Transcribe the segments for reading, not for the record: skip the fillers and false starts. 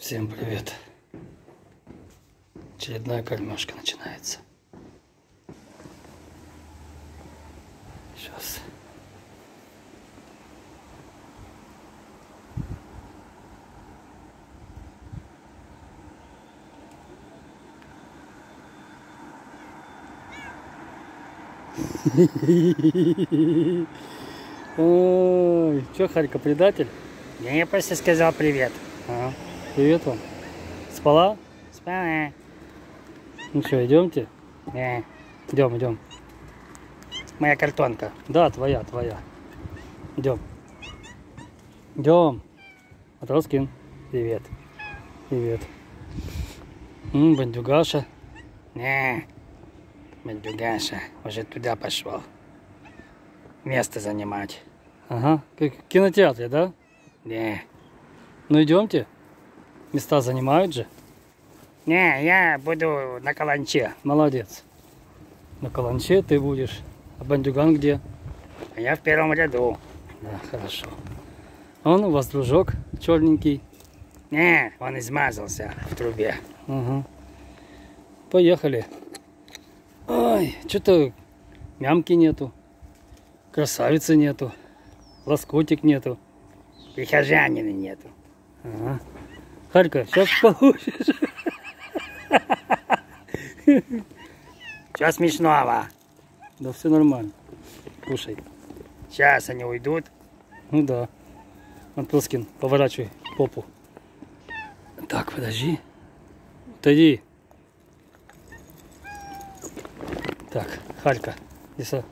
Всем привет. Очередная кормежка начинается. Сейчас. Ой, чё, Харька, предатель? Я просто сказал привет. Ага. Привет вам. Спала? Спала. Ну что, идемте? Да. Идем. Моя картонка. Да, твоя. Идем. Матроскин. Привет. Бандюгаша. Не. Бандюгаша уже туда пошел. Место занимать. Ага. Как в кинотеатре, да? Не. Ну идемте. Места занимают же. Не, я буду на каланче. Молодец. На каланче ты будешь. А бандюган где? А я в первом ряду. Да, хорошо. Он у вас дружок черненький. Не, он измазался в трубе. Угу. Поехали. Ой, что-то мямки нету. Красавицы нету. Лоскутик нету. Прихожанина нету. Ага. Харька, сейчас получишь. Что смешного? Да все нормально. Кушай. Сейчас они уйдут. Ну да. Антоскин, поворачивай попу. Так, подожди. Отойди. Так, Харька, Иса.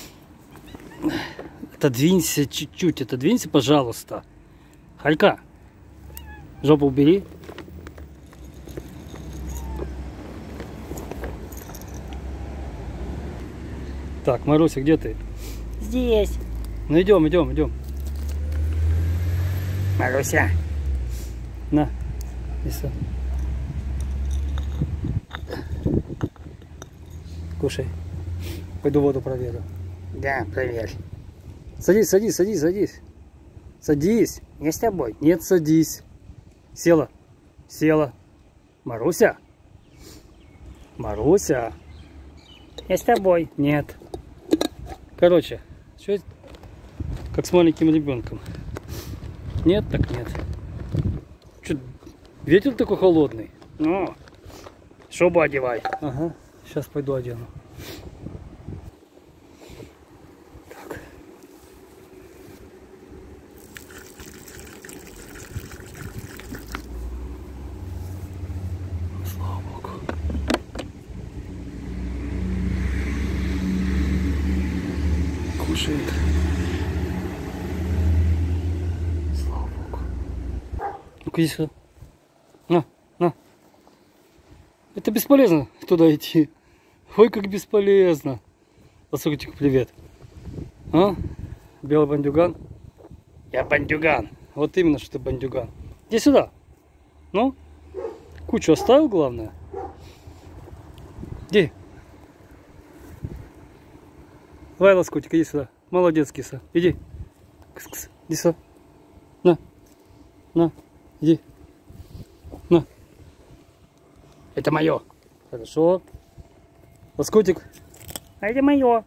Отодвинься чуть-чуть, отодвинься, пожалуйста. Харька, жопу убери. Так, Маруся, где ты? Здесь. Ну идем. Маруся. На, Иса. Кушай. Пойду воду проверю. Да, проверь. Садись. Садись. Я с тобой. Нет, садись. Села. Маруся. Я с тобой. Нет. Короче, что как с маленьким ребенком. Нет, так нет. Что, ветер такой холодный? Ну, шубу одевай. Ага, сейчас пойду одену. Так. Слава Богу. Кушает. Слава Богу. Ну-ка иди сюда. На. Это бесполезно туда идти. Ой, как бесполезно. Лоскутик, привет. А? Белый бандюган? Я бандюган. Вот именно, что ты бандюган. Иди сюда. Ну? Кучу оставил, главное. Иди. Давай, Лоскутик, иди сюда. Молодец, киса. Иди. Кс-кс. Иди сюда. На. Иди. На. Это мое. Хорошо. Лоскутик. А это мое.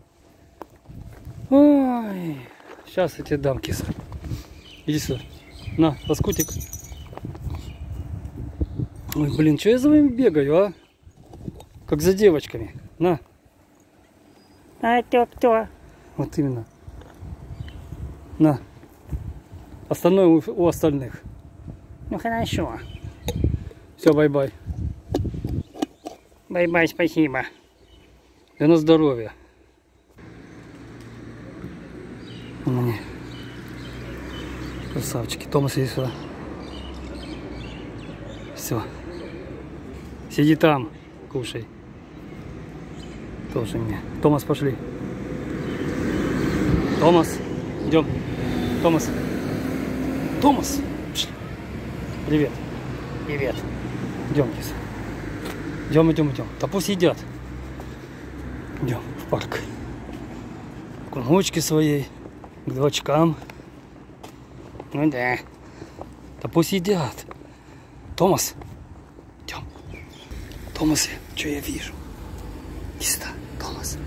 Ой. Сейчас я тебе дам, киса. Иди сюда. На, Лоскутик. Ой, блин, что я за вами бегаю, а? Как за девочками. На. А это кто? Вот именно. На. Остальное у остальных. Ну хорошо. Все, бай-бай. Бай-бай, спасибо. И на здоровье. Мне. Красавчики. Томас, иди сюда. Все. Сиди там, кушай. Тоже мне. Томас, пошли. Томас, идем. Томас. Пошли. Привет. Идем, киса. Идем. Да пусть едят. Идем в парк. К внучке своей, к дочкам. Ну да. Да пусть едят. Томас, идем. Томас, что я вижу? Иди сюда, Томас.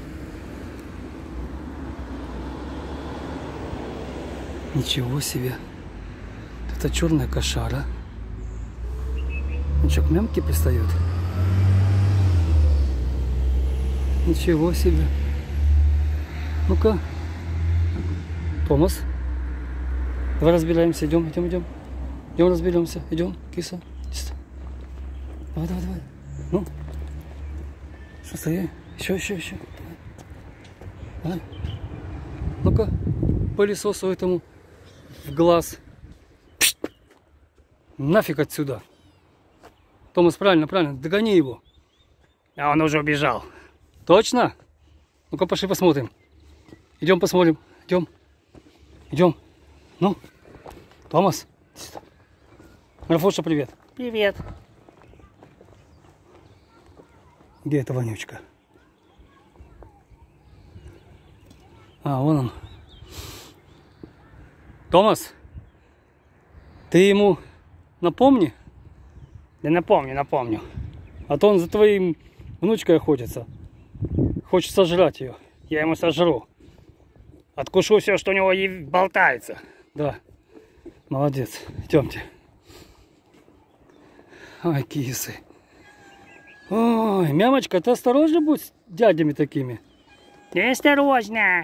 Ничего себе. Это черная кошара. Он что, к мямке пристает? Ничего себе. Ну-ка. Томас. Давай разбираемся. Идем. Идем разберемся. Идем, киса. Давай. Ну. Что стоит? Еще. Давай. Ну-ка. Пылесосу этому в глаз. Пшт! Нафиг отсюда. Томас, правильно. Догони его. А он уже убежал. Точно? Ну-ка, пошли посмотрим. Идем посмотрим. Идем. Ну, Томас. Марфуша, привет. Привет. Где эта вонючка? А, вон он. Томас, ты ему напомни? Да напомню. А то он за твоим внучкой охотится. Хочет сожрать ее. Я ему сожру. Откушу все, что у него и болтается. Да. Молодец. Идемте. Ай, кисы. Ой, мямочка, ты осторожно будь с дядями такими. Ты осторожно.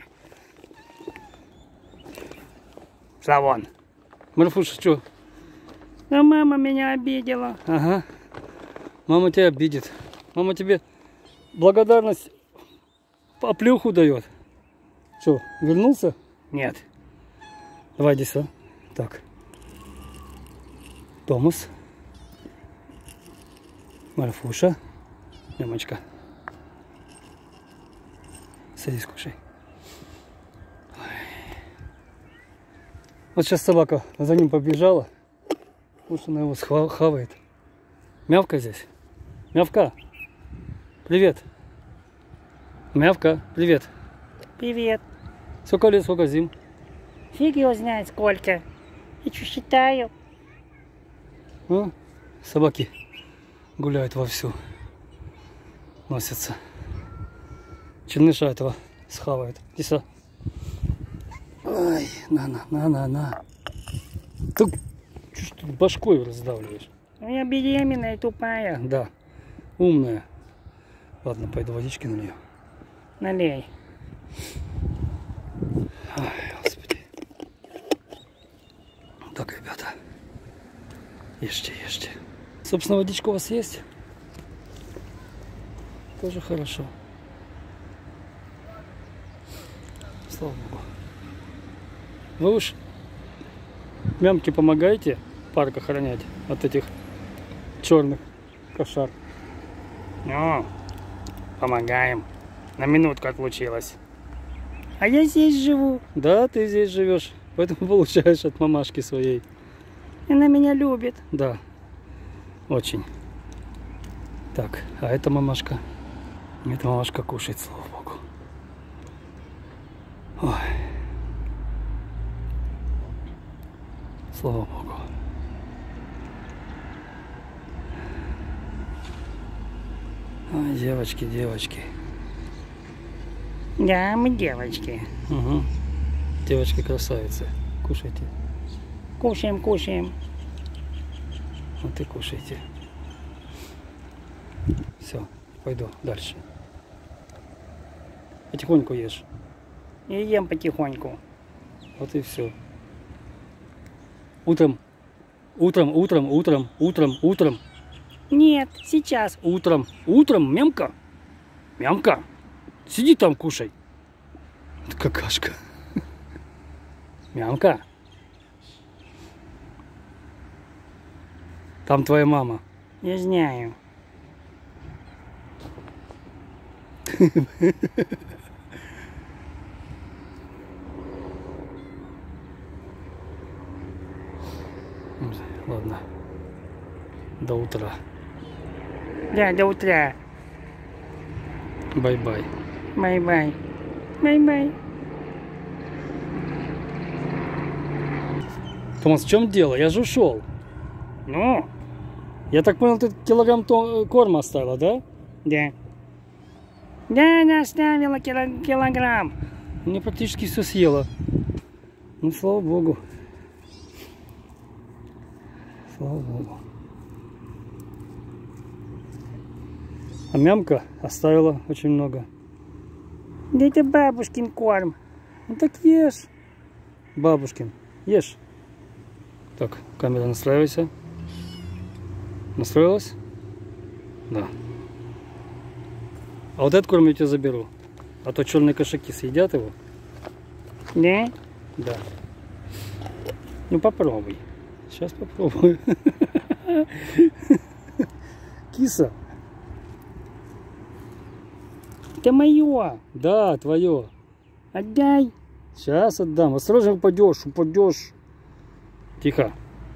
Славон. Марфуша, что? А мама меня обидела. Ага. Мама тебя обидит. Мама тебе благодарность оплюху дает. Что, вернулся? Нет. Давай иди сюда. Так. Томас. Марфуша. Мамочка. Садись, кушай. Вот сейчас собака за ним побежала. Может, она его хавает. Мявка здесь. Мявка. Привет. Мявка. Привет. Привет. Сколько лет, сколько зим? Фиг его знает сколько. Я что считаю. А? Собаки гуляют вовсю. Носятся. Черныша этого схавают. Иди сюда. Ай, на. Ты что тут башкой раздавливаешь? Я беременная, тупая. Да, умная. Ладно, пойду водички налью. Налей. Ай, господи. Так, ребята. Ешьте. Собственно, водичка у вас есть? Тоже хорошо. Слава Богу. Вы уж мямке помогаете парк охранять от этих черных кошар? Ну, помогаем. На минутку отлучилась. А я здесь живу. Да, ты здесь живешь, поэтому получаешь от мамашки своей. Она меня любит. Да, очень. Так, а эта мамашка? Эта мамашка кушает, слава Богу. Ой. Слава Богу. Ой, девочки. Да, мы девочки. Угу. Девочки красавицы. Кушайте. Кушаем. Вот и кушайте. Все, пойду дальше. Потихоньку ешь. И ем потихоньку. Вот и все. Утром. Нет, сейчас. Утром, мямка. Сиди там, кушай. Это какашка. Мямка. Там твоя мама. Я знаю. Ладно. До утра. Да, до утра. Бай-бай. Бай-бай. Томас, в чем дело? Я же ушел. Ну, Я так понял, ты килограмм корма оставила, да? Да. Да, она оставила килограмм. Мне практически все съела. Ну, слава богу. Слава богу. А мямка оставила очень много. Да это бабушкин корм. Ну так ешь. Бабушкин, ешь. Так, камера, настраивайся. Настроилась? Да. А вот этот корм я тебе заберу. А то черные кошаки съедят его. Да? Да. Ну попробуй. Сейчас попробую. Киса. Это мое. Да, твое. Отдай. Сейчас отдам. Осторожно, упадешь, упадешь. Тихо.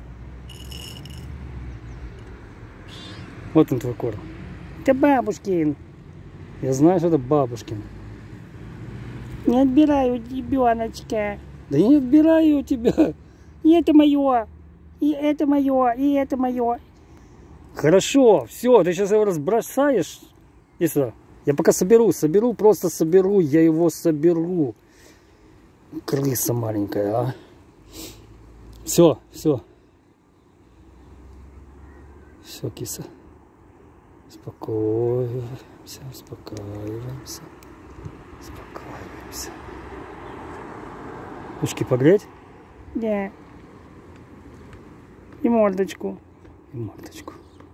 Вот он твой корм. Это бабушкин. Я знаю, что это бабушкин. Не отбираю ребеночка. Да я не отбираю у тебя. И это мое. И это мое. И это мое. Хорошо, все, ты сейчас его разбросаешь. Иди сюда. Я пока соберу, просто соберу, я его соберу. Крыса маленькая, а. Все, все. Все, киса. Успокоимся, успокаиваемся. Успокаиваемся. Ушки погреть? Да. И мордочку. И мордочку.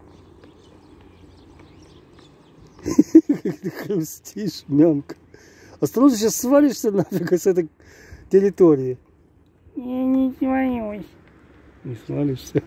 Ты хрустишь, мямка. Осторожно, сейчас свалишься нафиг с этой территории. Я не боюсь. Не свалишься.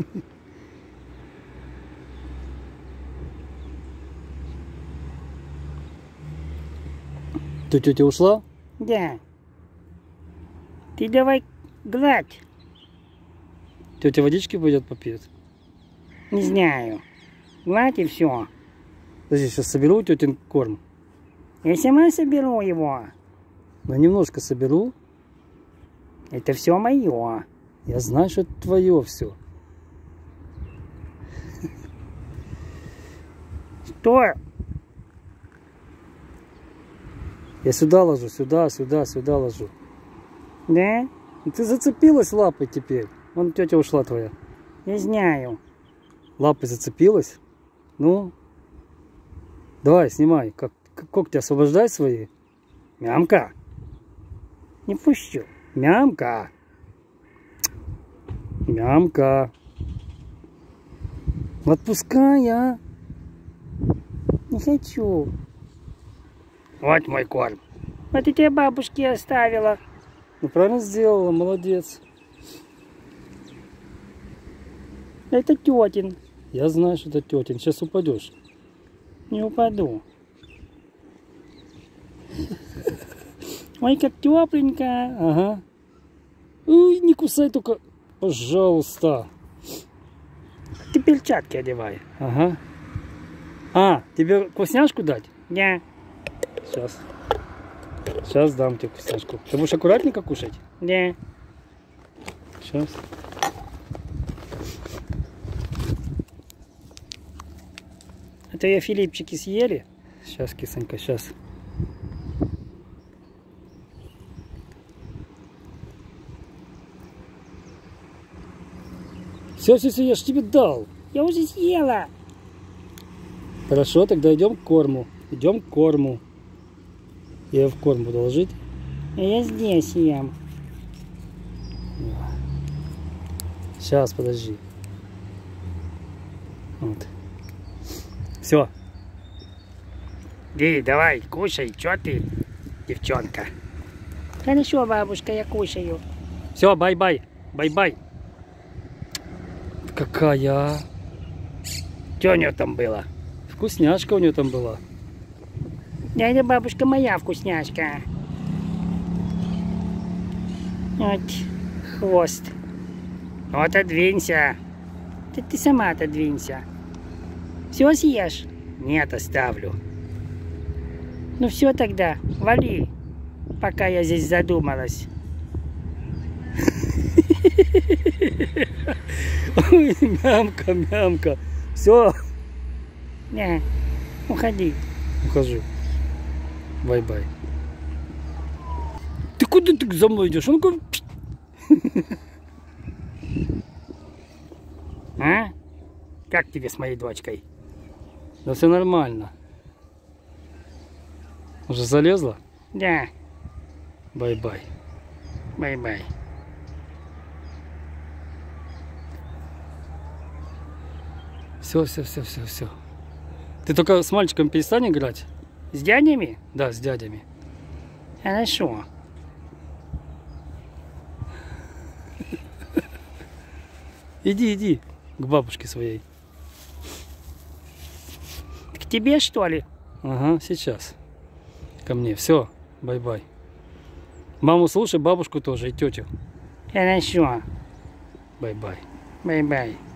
Ты тетя ушла? Да. Ты давай гладь. Тетя водички пойдет попьет? Не знаю. Гладь и все. Подожди, сейчас соберу тетин корм. Я сама соберу его. Но немножко соберу. Это все мое. Я знаю, что это твое все. Что? Я сюда ложу, сюда ложу. Да? Ты зацепилась лапой теперь. Вон тетя ушла твоя. Я знаю. Лапой зацепилась? Ну, давай, снимай. Когти освобождай свои. Мямка. Не пущу. Мямка. Мямка. Отпускай, а. Не хочу. Вот мой корм. Вот и тебе бабушки оставила. Ну, правильно сделала, молодец. Это тетин. Я знаю, что это тетин. Сейчас упадешь. Не упаду. Ой, как тепленько. Ага. Ой, не кусай только, пожалуйста. Ты перчатки одевай. Ага. А, тебе вкусняшку дать? Да. Сейчас. Сейчас дам тебе вкусняшку. Ты будешь аккуратненько кушать? Да. Сейчас. Это ее филипчики съели? Сейчас, кисонька, сейчас. Все, я ж тебе дал. Я уже съела. Хорошо, тогда идем к корму. Идем к корму. Я в корм буду ложить. А я здесь ем. Сейчас, подожди. Вот. Все. Ди, давай, кушай, что ты, девчонка? Хорошо, бабушка, я кушаю. Все, бай-бай. Бай-бай. Какая, а? Что у нее там было? Вкусняшка у нее там была. Да, это бабушка моя вкусняшка. Вот, хвост. Ну, отодвинься. Ты сама отодвинься. Все съешь? Нет, оставлю. Ну все тогда, вали, пока я здесь задумалась. Ой, мямка, мямка. Все, Не, уходи. ухожу. Бай-бай. Ты куда ты за мной идешь? Ну-ка. А? Как тебе с моей дочкой? Да все нормально. Уже залезла? Да, Бай-бай. бай-бай. Все. Ты только с мальчиком перестань играть. С дядями? Да, с дядями. Хорошо. Иди к бабушке своей. К тебе, что ли? Ага, сейчас. Ко мне. Все, бай-бай. Маму слушай, бабушку тоже и тетю. Хорошо. Бай-бай. Бай-бай.